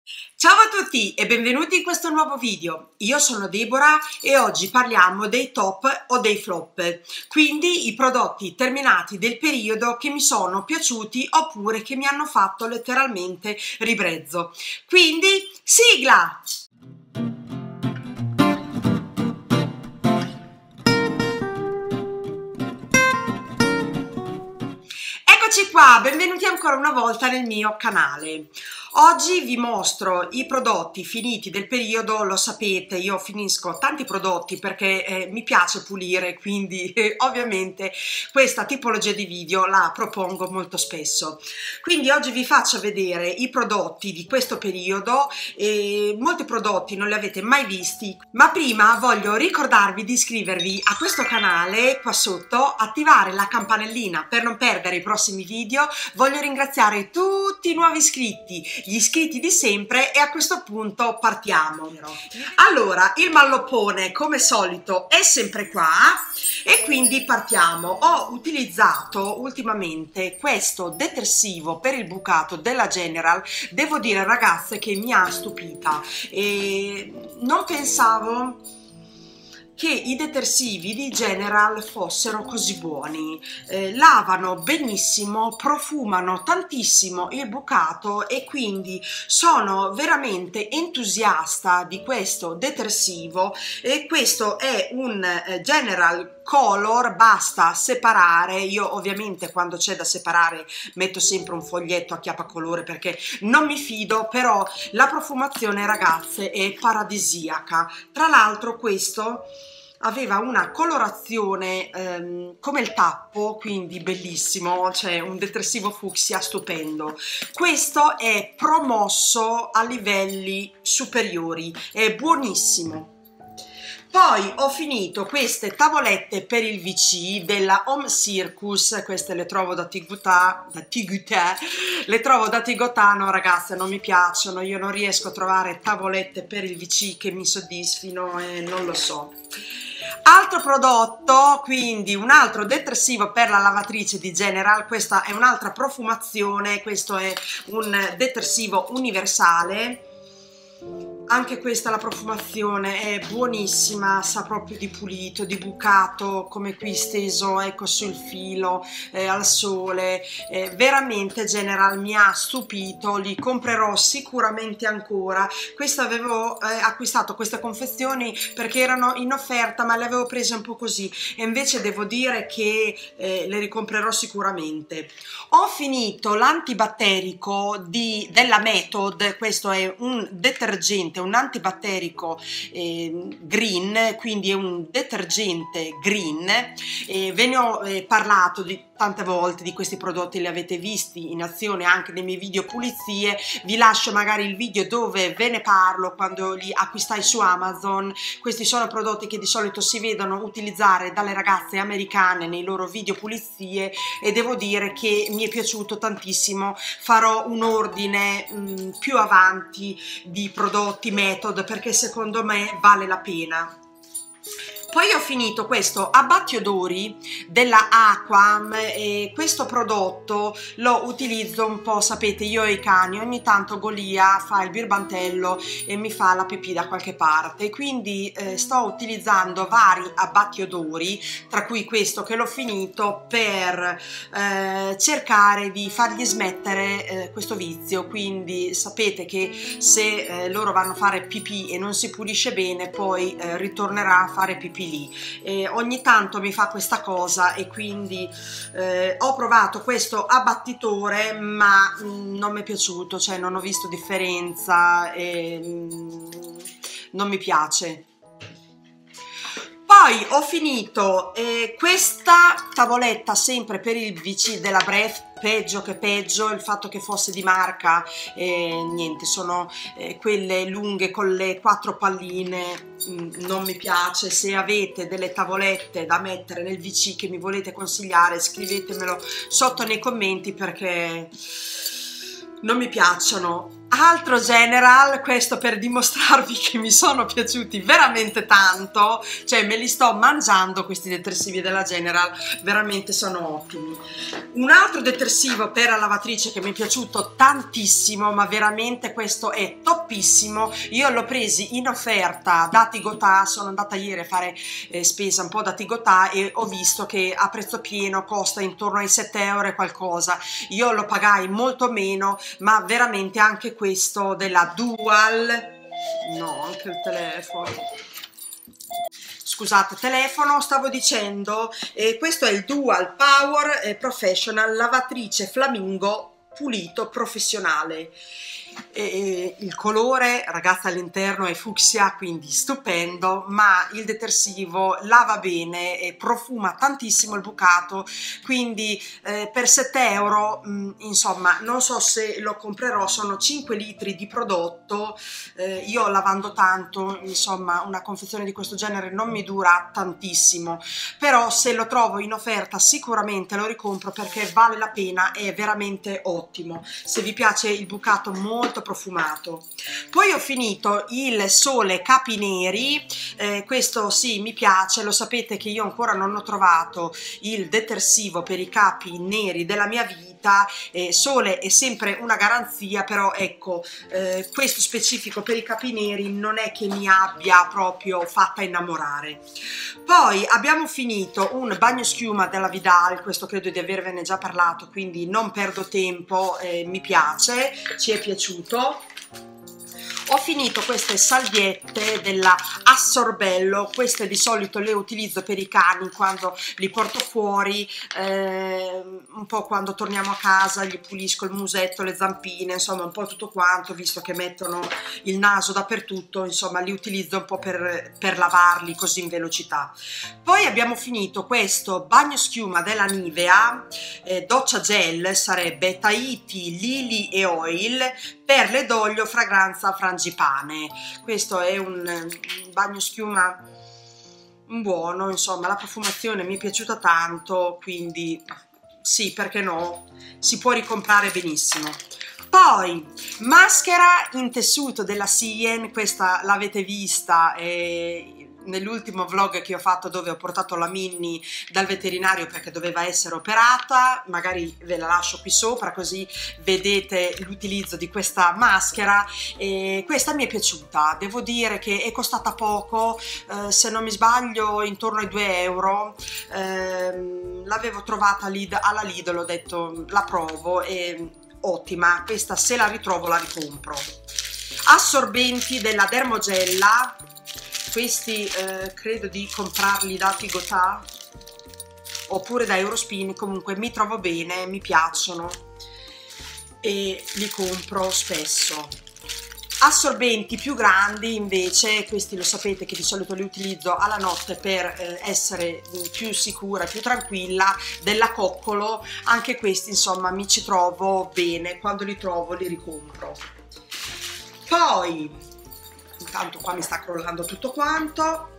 Ciao a tutti e benvenuti in questo nuovo video. Io sono Deborah e oggi parliamo dei top o dei flop, quindi i prodotti terminati del periodo che mi sono piaciuti oppure che mi hanno fatto letteralmente ribrezzo. Quindi sigla! Eccoci qua, benvenuti ancora una volta nel mio canale. Oggi vi mostro i prodotti finiti del periodo. Lo sapete, io finisco tanti prodotti perché mi piace pulire, quindi ovviamente questa tipologia di video la propongo molto spesso. Quindi oggi vi faccio vedere i prodotti di questo periodo e molti prodotti non li avete mai visti, ma prima voglio ricordarvi di iscrivervi a questo canale qua sotto, attivare la campanellina per non perdere i prossimi video. Voglio ringraziare tutti i nuovi iscritti, gli iscritti di sempre, e a questo punto partiamo. Allora, il malloppone come solito è sempre qua e quindi partiamo. Ho utilizzato ultimamente questo detersivo per il bucato della General. Devo dire, ragazze, che mi ha stupita e non pensavo che i detersivi di General fossero così buoni. Lavano benissimo, profumano tantissimo il bucato e quindi sono veramente entusiasta di questo detersivo. E questo è un General Color, basta separare. Io ovviamente quando c'è da separare metto sempre un foglietto a chiappacolore perché non mi fido, però la profumazione, ragazze, è paradisiaca. Tra l'altro questo aveva una colorazione come il tappo, quindi bellissimo, cioè un detersivo fucsia stupendo. Questo è promosso a livelli superiori, è buonissimo. Poi ho finito queste tavolette per il WC della Home Circus. Queste le trovo da Tigutà, le trovo da Tigotano, ragazze, non mi piacciono. Io non riesco a trovare tavolette per il WC che mi soddisfino e non lo so. Altro prodotto, quindi un altro detersivo per la lavatrice di General. Questa è un'altra profumazione, questo è un detersivo universale. Anche questa, la profumazione è buonissima, sa proprio di pulito, di bucato, come qui steso, ecco, sul filo, al sole. Veramente General mi ha stupito, li comprerò sicuramente ancora. Questo avevo acquistato queste confezioni perché erano in offerta, ma le avevo prese un po' così e invece devo dire che le ricomprerò sicuramente. Ho finito l'antibatterico della Method. Questo è un detergente, un antibatterico green, quindi è un detergente green. Ve ne ho parlato tante volte di questi prodotti, li avete visti in azione anche nei miei video pulizie. Vi lascio magari il video dove ve ne parlo quando li acquistai su Amazon. Questi sono prodotti che di solito si vedono utilizzare dalle ragazze americane nei loro video pulizie e devo dire che mi è piaciuto tantissimo. Farò un ordine più avanti di prodotti Method perché secondo me vale la pena. Poi ho finito questo abbattiodori della Aquam e questo prodotto lo utilizzo un po', sapete, io e i cani, ogni tanto Golia fa il birbantello e mi fa la pipì da qualche parte, quindi sto utilizzando vari abbattiodori, tra cui questo che l'ho finito, per cercare di fargli smettere questo vizio. Quindi sapete che se loro vanno a fare pipì e non si pulisce bene, poi ritornerà a fare pipì lì. Ogni tanto mi fa questa cosa e quindi ho provato questo abbattitore, ma non mi è piaciuto, cioè non ho visto differenza e non mi piace. Poi ho finito questa tavoletta sempre per il WC della Bref. Peggio che peggio, il fatto che fosse di marca, niente, sono quelle lunghe con le 4 palline, non mi piace. Se avete delle tavolette da mettere nel WC che mi volete consigliare, scrivetemelo sotto nei commenti perché non mi piacciono. Altro General, questo per dimostrarvi che mi sono piaciuti veramente tanto, cioè me li sto mangiando questi detersivi della General, veramente sono ottimi. Un altro detersivo per la lavatrice che mi è piaciuto tantissimo, ma veramente questo è top toppissimo. Io l'ho presi in offerta da Tigotà, sono andata ieri a fare spesa un po' da Tigotà e ho visto che a prezzo pieno costa intorno ai 7 euro e qualcosa. Io lo pagai molto meno, ma veramente anche questo della Dual, no, anche il telefono, scusate, telefono, stavo dicendo, questo è il Dual Power Professional lavatrice Flamingo pulito professionale. Il colore, ragazza, all'interno è fucsia, quindi stupendo, ma il detersivo lava bene e profuma tantissimo il bucato, quindi per 7 euro insomma non so se lo comprerò. Sono 5 litri di prodotto, io lavando tanto, insomma una confezione di questo genere non mi dura tantissimo, però se lo trovo in offerta sicuramente lo ricompro perché vale la pena, è veramente ottimo se vi piace il bucato molto profumato. Poi ho finito il Sole Capi Neri, questo sì, mi piace, lo sapete che io ancora non ho trovato il detersivo per i capi neri della mia vita. Sole è sempre una garanzia, però ecco, questo specifico per i capi neri non è che mi abbia proprio fatta innamorare. Poi abbiamo finito un bagno schiuma della Vidal, questo credo di avervene già parlato, quindi non perdo tempo, mi piace, ci è piaciuto. Ho finito queste salviette della Assorbello, queste di solito le utilizzo per i cani quando li porto fuori, un po' quando torniamo a casa gli pulisco il musetto, le zampine, insomma un po' tutto quanto, visto che mettono il naso dappertutto, insomma li utilizzo un po' per lavarli così in velocità. Poi abbiamo finito questo bagno schiuma della Nivea, doccia gel sarebbe, Tahiti, Lily e Oil, perle d'olio, fragranza frangipane. Questo è un bagno schiuma buono, insomma la profumazione mi è piaciuta tanto, quindi sì, perché no, si può ricomprare benissimo. Poi maschera in tessuto della Sien, questa l'avete vista nell'ultimo vlog che ho fatto, dove ho portato la Minnie dal veterinario perché doveva essere operata. Magari ve la lascio qui sopra così vedete l'utilizzo di questa maschera. Questa mi è piaciuta, devo dire che è costata poco, se non mi sbaglio intorno ai 2 euro. L'avevo trovata alla Lidl, ho detto la provo, è ottima, questa se la ritrovo la ricompro. Assorbenti della Dermogella, questi credo di comprarli da Tigotà oppure da Eurospin, comunque mi trovo bene, mi piacciono e li compro spesso. Assorbenti più grandi invece, questi lo sapete che di solito li utilizzo alla notte per essere più sicura, più tranquilla, della Coccolo, anche questi insomma mi ci trovo bene, quando li trovo li ricompro. Poi intanto qua mi sta crollando tutto quanto.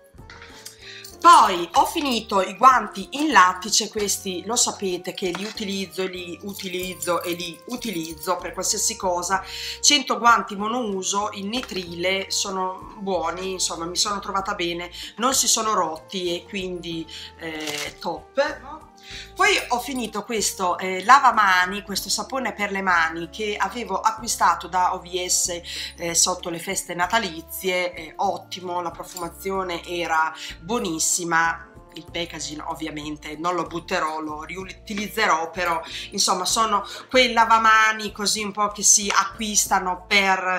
Poi ho finito i guanti in lattice, questi lo sapete che li utilizzo e li utilizzo per qualsiasi cosa. 100 guanti monouso in nitrile, sono buoni, insomma mi sono trovata bene, non si sono rotti e quindi top. Poi ho finito questo lavamani, questo sapone per le mani che avevo acquistato da OVS sotto le feste natalizie, ottimo, la profumazione era buonissima. Il packaging ovviamente non lo butterò, lo riutilizzerò, però insomma sono quei lavamani così un po' che si acquistano per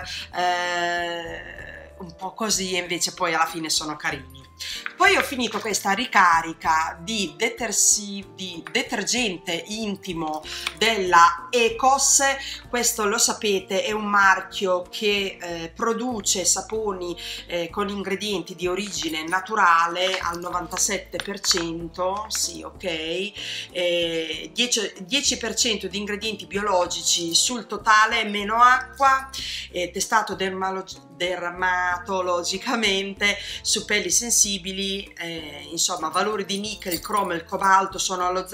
un po' così e invece poi alla fine sono carini. Poi ho finito questa ricarica di detergente intimo della Ecos, questo lo sapete è un marchio che produce saponi con ingredienti di origine naturale al 97%, sì ok, 10% di ingredienti biologici sul totale, meno acqua, testato dermatologicamente su pelli sensibili, insomma valori di nickel, cromo e cobalto sono allo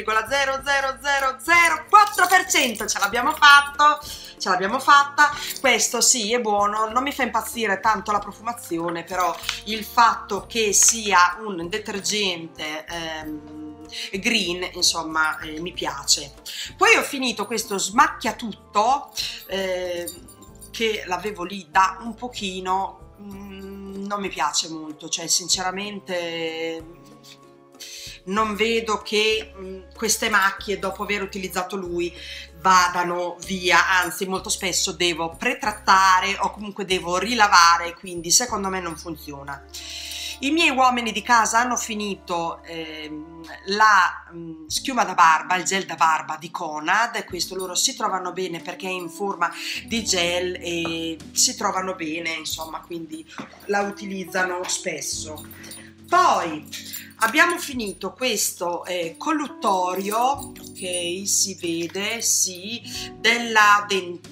0,00004%, ce l'abbiamo fatta. Questo sì è buono, non mi fa impazzire tanto la profumazione, però il fatto che sia un detergente green insomma mi piace. Poi ho finito questo smacchiatutto che l'avevo lì da un pochino, non mi piace molto, cioè sinceramente non vedo che queste macchie dopo aver utilizzato lui vadano via, anzi molto spesso devo pretrattare o comunque devo rilavare, quindi secondo me non funziona. I miei uomini di casa hanno finito la schiuma da barba, il gel da barba di Conad, e questo loro si trovano bene perché è in forma di gel e si trovano bene, insomma, quindi la utilizzano spesso. Poi abbiamo finito questo colluttorio, ok, si vede, sì, della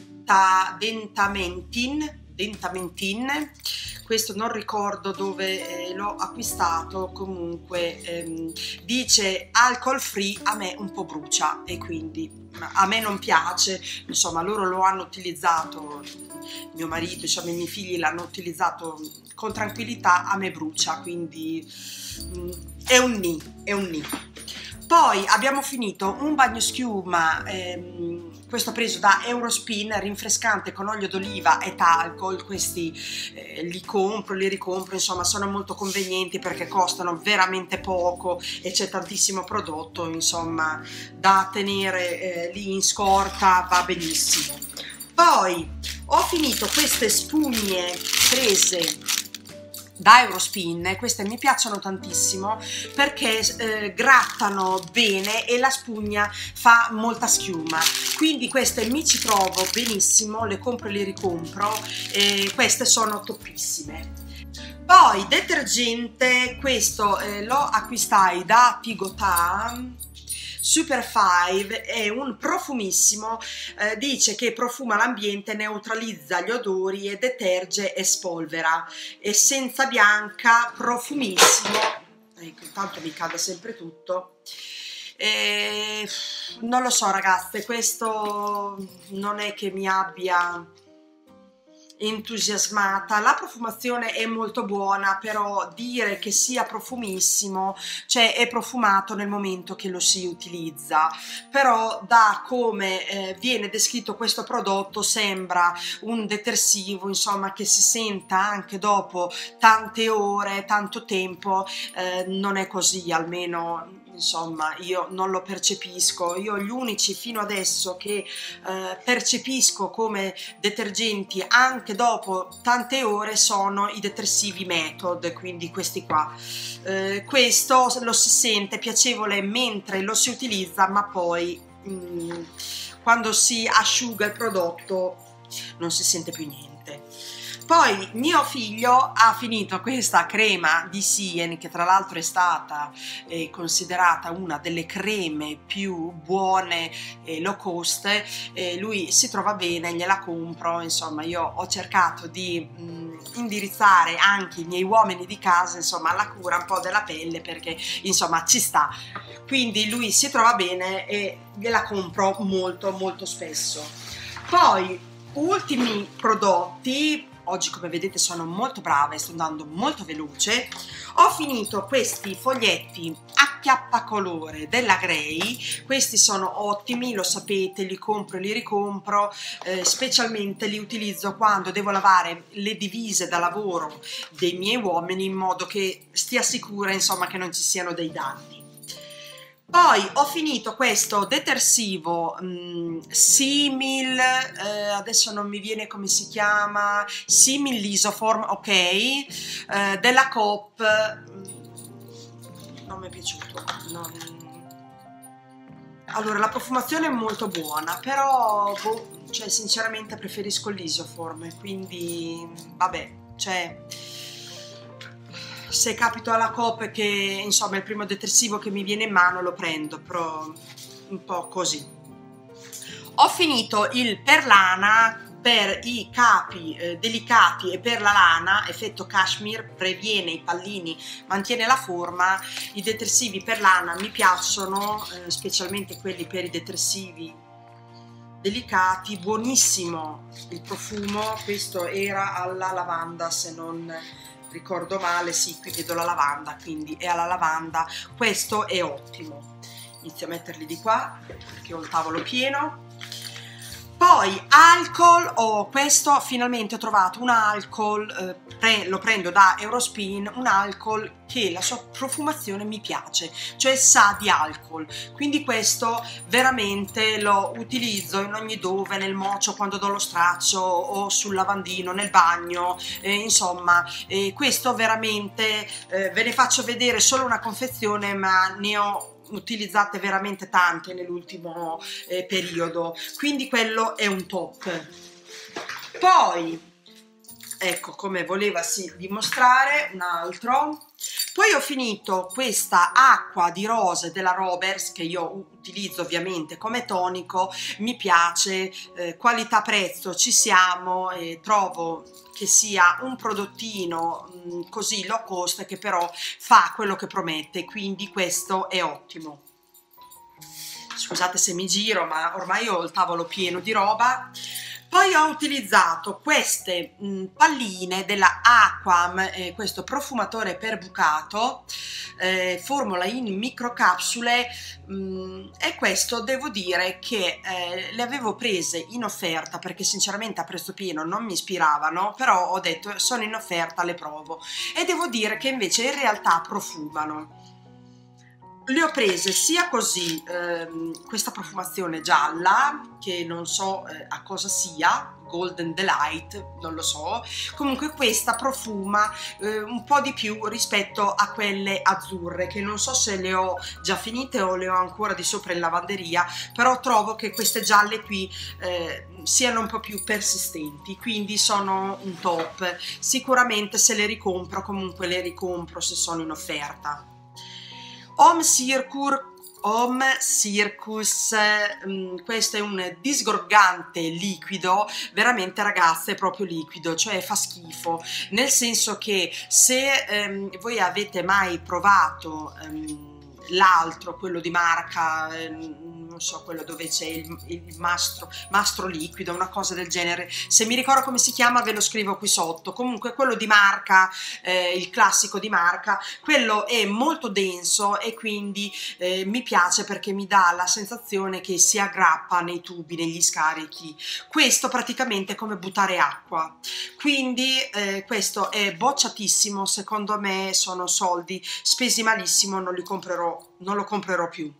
Dentamentin. Questo non ricordo dove l'ho acquistato, comunque dice alcol free, a me un po' brucia e quindi a me non piace, insomma loro lo hanno utilizzato, mio marito, insomma i miei figli l'hanno utilizzato con tranquillità, a me brucia, quindi è un ni. Poi abbiamo finito un bagnoschiuma, questo preso da Eurospin, rinfrescante con olio d'oliva e talco. Questi li compro, li ricompro, insomma sono molto convenienti perché costano veramente poco e c'è tantissimo prodotto, insomma da tenere lì in scorta, va benissimo. Poi ho finito queste spugne prese da Eurospin, queste mi piacciono tantissimo perché grattano bene e la spugna fa molta schiuma, quindi queste mi ci trovo benissimo, le compro e le ricompro e queste sono toppissime. Poi detergente, questo lo acquistai da Pigotà, Super 5, è un profumissimo, dice che profuma l'ambiente, neutralizza gli odori e deterge e spolvera, essenza bianca, profumissimo, ecco, intanto mi cade sempre tutto. Non lo so ragazze, questo non è che mi abbia entusiasmata. La profumazione è molto buona, però dire che sia profumissimo, cioè è profumato nel momento che lo si utilizza, però da come viene descritto questo prodotto sembra un detersivo, insomma, che si senta anche dopo tante ore, tanto tempo. Non è così, almeno insomma io non lo percepisco. Io gli unici fino adesso che percepisco come detergenti anche dopo tante ore sono i detersivi Method, quindi questi qua. Questo lo si sente piacevole mentre lo si utilizza, ma poi quando si asciuga il prodotto non si sente più niente. Poi mio figlio ha finito questa crema di Sien, che tra l'altro è stata considerata una delle creme più buone low cost, lui si trova bene, gliela compro, insomma io ho cercato di indirizzare anche i miei uomini di casa, insomma, alla cura un po' della pelle, perché insomma ci sta, quindi lui si trova bene e gliela compro molto molto spesso. Poi ultimi prodotti. Oggi come vedete sono molto brava e sto andando molto veloce. Ho finito questi foglietti acchiappacolore della Grey, questi sono ottimi, lo sapete, li compro e li ricompro, specialmente li utilizzo quando devo lavare le divise da lavoro dei miei uomini, in modo che stia sicura, insomma, che non ci siano dei danni. Poi ho finito questo detersivo Simil, adesso non mi viene come si chiama, Simil Lisoform, ok, della Coop, non mi è piaciuto. Allora, la profumazione è molto buona, però boh, cioè, sinceramente preferisco il Lisoform, quindi vabbè, cioè se capito alla Coop che insomma è il primo detersivo che mi viene in mano lo prendo, però un po' così. Ho finito il Perlana per i capi delicati e per la lana, effetto cashmere, previene i pallini, mantiene la forma. I detersivi per lana mi piacciono, specialmente quelli per i detersivi delicati, buonissimo il profumo, questo era alla lavanda se non ricordo male, sì, qui vedo la lavanda, quindi è alla lavanda, questo è ottimo. Inizio a metterli di qua perché ho il tavolo pieno. Poi alcol, questo finalmente ho trovato un alcol, lo prendo da Eurospin, un alcol che la sua profumazione mi piace, cioè sa di alcol, quindi questo veramente lo utilizzo in ogni dove, nel mocio quando do lo straccio o sul lavandino, nel bagno, insomma, questo veramente ve ne faccio vedere solo una confezione, ma ne ho utilizzate veramente tante nell'ultimo periodo, quindi quello è un top. Poi ecco, come volevasi dimostrare, un altro. Poi ho finito questa acqua di rose della Roberts, che io utilizzo ovviamente come tonico, mi piace, qualità-prezzo ci siamo, e trovo che sia un prodottino così low cost che però fa quello che promette, quindi questo è ottimo. Scusate se mi giro, ma ormai ho il tavolo pieno di roba. Poi ho utilizzato queste palline della Aquam, questo profumatore per bucato, formula in microcapsule, e questo devo dire che le avevo prese in offerta perché sinceramente a prezzo pieno non mi ispiravano, però ho detto sono in offerta, le provo, e devo dire che invece in realtà profumano. Le ho prese sia così, questa profumazione gialla, che non so a cosa sia, Golden Delight, non lo so, comunque questa profuma un po' di più rispetto a quelle azzurre, che non so se le ho già finite o le ho ancora di sopra in lavanderia, però trovo che queste gialle qui siano un po' più persistenti, quindi sono un top. Sicuramente se le ricompro, comunque le ricompro se sono in offerta. Home Circus, questo è un disgorgante liquido, veramente ragazze è proprio liquido, cioè fa schifo, nel senso che se voi avete mai provato l'altro, quello di marca, non so, quello dove c'è il mastro liquido, una cosa del genere, se mi ricordo come si chiama ve lo scrivo qui sotto, comunque quello di marca, il classico di marca, quello è molto denso e quindi mi piace perché mi dà la sensazione che si aggrappa nei tubi, negli scarichi. Questo praticamente è come buttare acqua, quindi questo è bocciatissimo, secondo me sono soldi spesi malissimo, non lo comprerò più.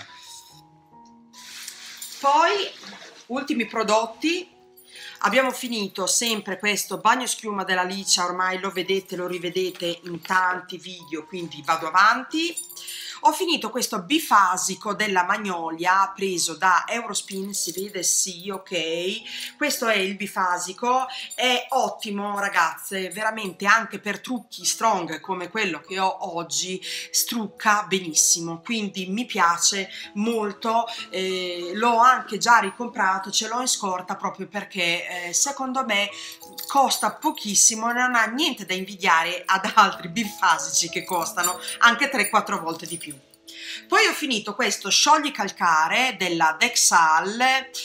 Poi ultimi prodotti, abbiamo finito sempre questo bagno schiuma della Licia, ormai lo vedete, lo rivedete in tanti video, quindi vado avanti. Ho finito questo bifasico della Magnolia preso da Eurospin, si vede? Sì, ok, questo è il bifasico, è ottimo ragazze, veramente anche per trucchi strong come quello che ho oggi, strucca benissimo, quindi mi piace molto, l'ho anche già ricomprato, ce l'ho in scorta proprio perché secondo me costa pochissimo e non ha niente da invidiare ad altri bifasici che costano anche 3-4 volte di più. Poi ho finito questo scioglicalcare della Dexal,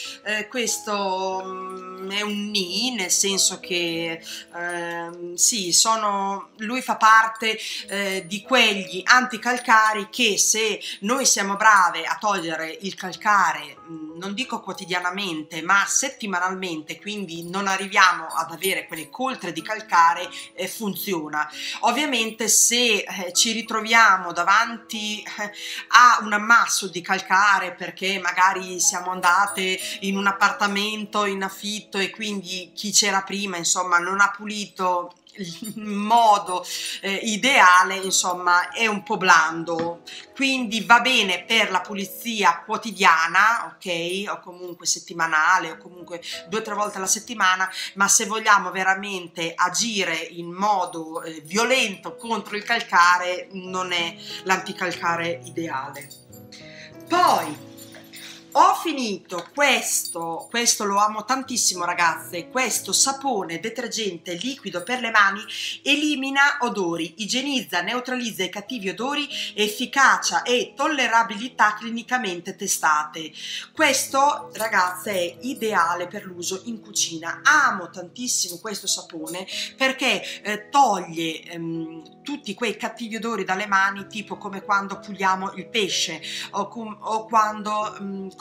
questo è un ni, nel senso che sì, lui fa parte di quegli anticalcari che se noi siamo brave a togliere il calcare, non dico quotidianamente ma settimanalmente, quindi non arriviamo ad avere quelle coltre di calcare, funziona. Ovviamente se ci ritroviamo davanti a un ammasso di calcare perché magari siamo andate in un appartamento in affitto e quindi chi c'era prima insomma non ha pulito in modo ideale, insomma è un po' blando, quindi va bene per la pulizia quotidiana, ok, o comunque settimanale o comunque 2 o 3 volte alla settimana, ma se vogliamo veramente agire in modo violento contro il calcare non è l'anticalcare ideale. Poi ho finito questo lo amo tantissimo ragazze, questo sapone detergente liquido per le mani, elimina odori, igienizza, neutralizza i cattivi odori, efficacia e tollerabilità clinicamente testate. Questo ragazze è ideale per l'uso in cucina, amo tantissimo questo sapone perché toglie tutti quei cattivi odori dalle mani, tipo come quando puliamo il pesce o quando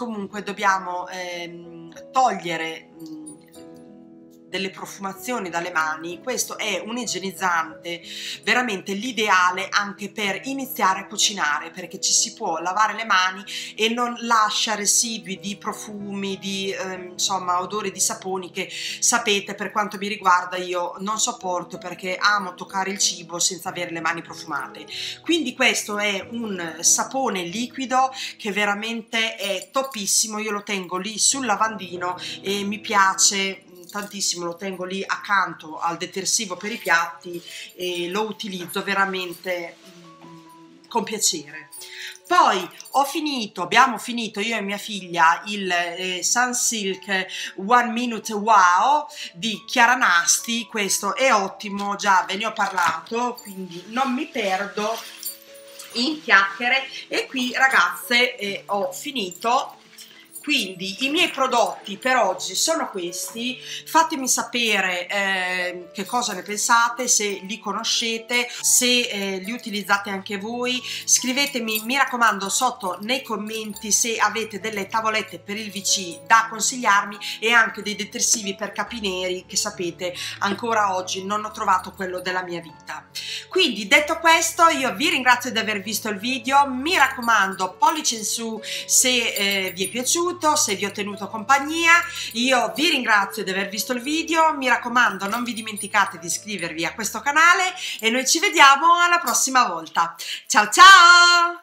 comunque dobbiamo togliere delle profumazioni dalle mani. Questo è un igienizzante veramente l'ideale anche per iniziare a cucinare, perché ci si può lavare le mani e non lascia residui di profumi, di insomma odori di saponi che sapete, per quanto mi riguarda, io non sopporto, perché amo toccare il cibo senza avere le mani profumate. Quindi questo è un sapone liquido che veramente è topissimo, io lo tengo lì sul lavandino e mi piace tantissimo, lo tengo lì accanto al detersivo per i piatti e lo utilizzo veramente con piacere. Poi abbiamo finito io e mia figlia il Sunsilk One Minute Wow di Chiara Nasti. Questo è ottimo, già ve ne ho parlato, quindi non mi perdo in chiacchiere. E qui ragazze ho finito. Quindi i miei prodotti per oggi sono questi, fatemi sapere che cosa ne pensate, se li conoscete, se li utilizzate anche voi, scrivetemi, mi raccomando, sotto nei commenti se avete delle tavolette per il VC da consigliarmi e anche dei detersivi per capi neri, che sapete ancora oggi non ho trovato quello della mia vita. Quindi detto questo, io vi ringrazio di aver visto il video, mi raccomando pollice in su se vi è piaciuto, se vi ho tenuto compagnia. Io vi ringrazio di aver visto il video, mi raccomando non vi dimenticate di iscrivervi a questo canale e noi ci vediamo alla prossima volta. Ciao ciao!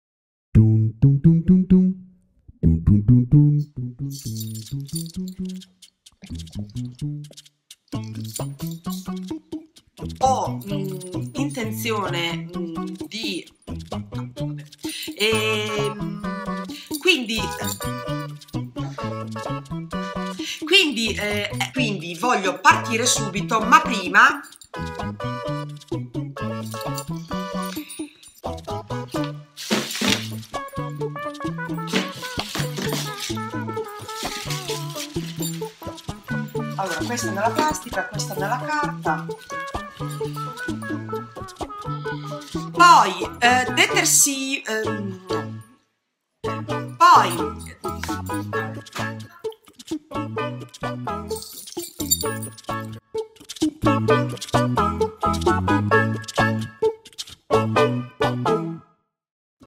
Ho intenzione di quindi voglio partire subito, ma prima allora, questa nella plastica, questa nella carta. Poi poi